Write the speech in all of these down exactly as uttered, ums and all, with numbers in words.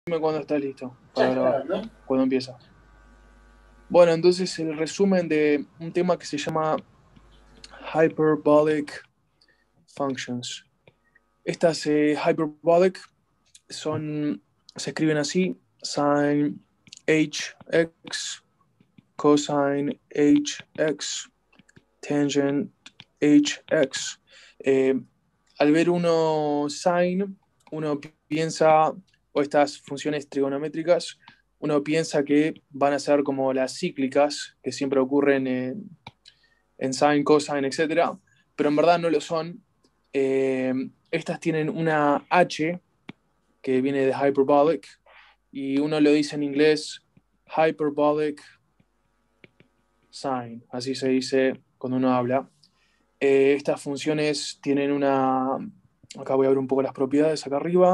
cuando estás listo Ya para está grabar, grabando. cuando empieza. Bueno, entonces el resumen de un tema que se llama Hyperbolic Functions. Estas eh, hyperbolic son, se escriben así, sin hx, cosine hx, tangent hx. Eh, al ver uno sin, uno piensa, o estas funciones trigonométricas, uno piensa que van a ser como las cíclicas que siempre ocurren en, en sin, cosine, etcétera, pero en verdad no lo son. Eh, estas tienen una h que viene de hyperbolic y uno lo dice en inglés hyperbolic sine, así se dice cuando uno habla. Eh, estas funciones tienen una... Acá voy a ver un poco las propiedades acá arriba.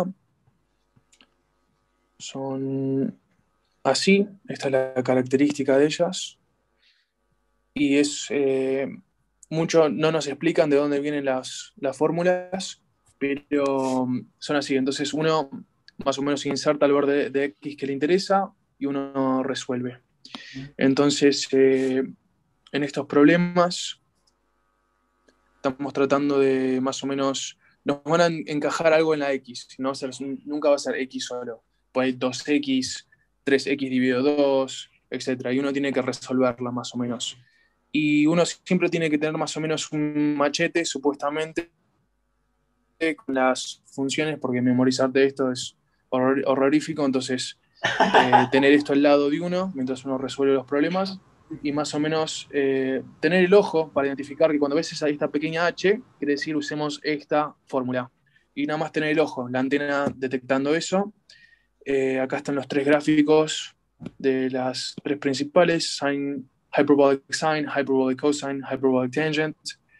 Son así, esta es la característica de ellas. Y es... Eh, mucho no nos explican de dónde vienen las, las fórmulas, pero son así. Entonces uno más o menos inserta el valor de, de x que le interesa y uno resuelve. Entonces, eh, en estos problemas estamos tratando de más o menos, nos van a encajar algo en la X, no va a ser, nunca va a ser X solo, pues hay dos X, tres X dividido dos, etcétera, y uno tiene que resolverla más o menos. Y uno siempre tiene que tener más o menos un machete, supuestamente, con las funciones, porque memorizarte esto es horror, horrorífico, entonces eh, tener esto al lado de uno mientras uno resuelve los problemas y más o menos eh, tener el ojo para identificar que cuando ves esa, esta pequeña H, quiere decir usemos esta fórmula. Y nada más tener el ojo, la antena detectando eso. Eh, acá están los tres gráficos de las tres principales, sine, hyperbolic sine, hyperbolic cosine, hyperbolic tangent.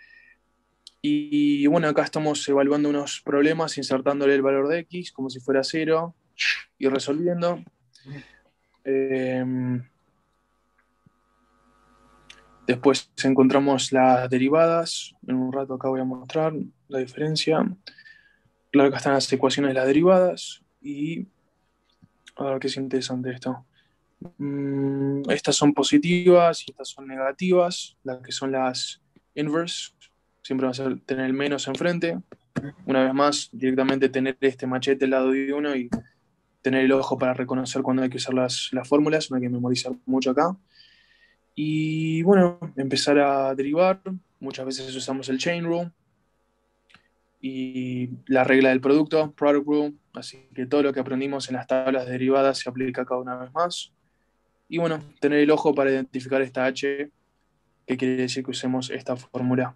Y bueno, acá estamos evaluando unos problemas, insertándole el valor de x como si fuera cero y resolviendo. Eh, Después encontramos las derivadas. En un rato acá voy a mostrar la diferencia. Claro, acá están las ecuaciones de las derivadas. Y a ver qué es interesante esto. Mm, estas son positivas y estas son negativas. Las que son las inverse. Siempre va a ser tener el menos enfrente. Una vez más, directamente tener este machete al lado de uno y tener el ojo para reconocer cuando hay que usar las, las fórmulas. No hay que memorizar mucho acá. Y bueno, empezar a derivar. Muchas veces usamos el chain rule y la regla del producto, product rule. Así que todo lo que aprendimos en las tablas de derivadas se aplica acá una vez más. Y bueno, tener el ojo para identificar esta H, que quiere decir que usemos esta fórmula.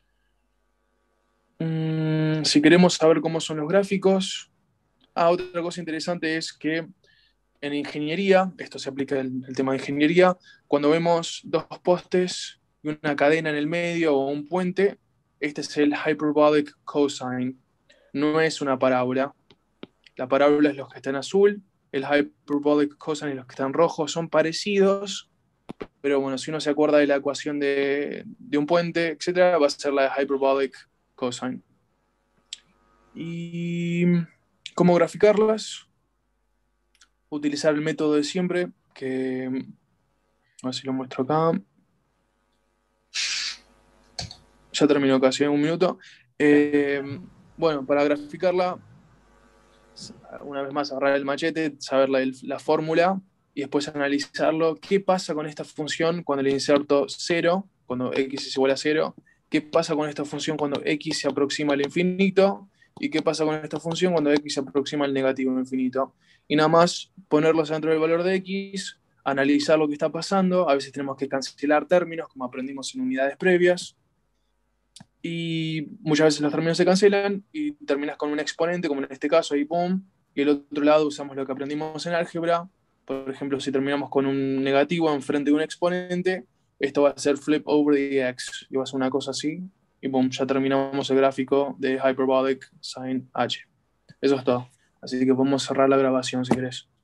Mm, si queremos saber cómo son los gráficos, ah, otra cosa interesante es que en ingeniería, esto se aplica el, el tema de ingeniería, cuando vemos dos postes y una cadena en el medio o un puente, este es el hyperbolic cosine. No es una parábola. La parábola es los que están en azul, el hyperbolic cosine es los que están en rojo. Son parecidos, pero bueno, si uno se acuerda de la ecuación de, de un puente, etcétera, va a ser la hyperbolic cosine. ¿Y cómo graficarlas? Utilizar el método de siempre, que a ver si lo muestro acá. Ya terminó casi en un minuto. Eh, bueno, para graficarla, una vez más agarrar el machete, saber la, la fórmula y después analizarlo. ¿Qué pasa con esta función cuando le inserto cero, cuando x es igual a cero? ¿Qué pasa con esta función cuando x se aproxima al infinito? ¿Y qué pasa con esta función cuando x se aproxima al negativo infinito? Y nada más ponerlos dentro del valor de x, analizar lo que está pasando. A veces tenemos que cancelar términos, como aprendimos en unidades previas y muchas veces los términos se cancelan y terminas con un exponente, como en este caso, y pum, y el otro lado usamos lo que aprendimos en álgebra. Por ejemplo, si terminamos con un negativo enfrente de un exponente, esto va a ser flip over the x, y va a ser una cosa así, y pum, ya terminamos el gráfico de hyperbolic sin h. Eso es todo. Así que podemos cerrar la grabación si querés.